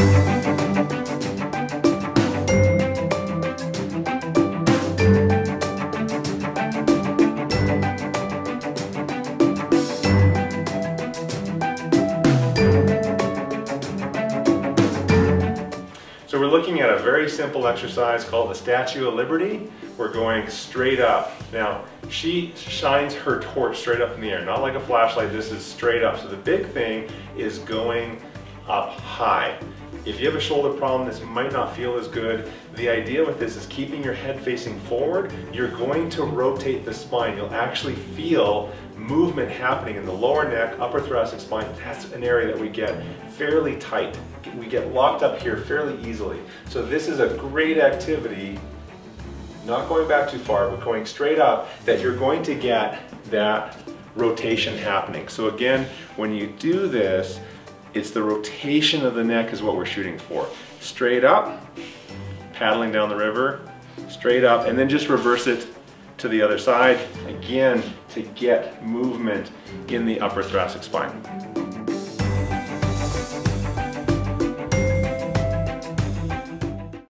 So we're looking at a very simple exercise called the Statue of Liberty. We're going straight up. Now, she shines her torch straight up in the air, not like a flashlight, this is straight up. So the big thing is going up high. If you have a shoulder problem, this might not feel as good. The idea with this is keeping your head facing forward. You're going to rotate the spine. You'll actually feel movement happening in the lower neck, upper thoracic spine. That's an area that we get fairly tight. We get locked up here fairly easily. So this is a great activity, not going back too far, but going straight up, that you're going to get that rotation happening. So again, when you do this, it's the rotation of the neck is what we're shooting for. Straight up, paddling down the river, straight up, and then just reverse it to the other side, again, to get movement in the upper thoracic spine.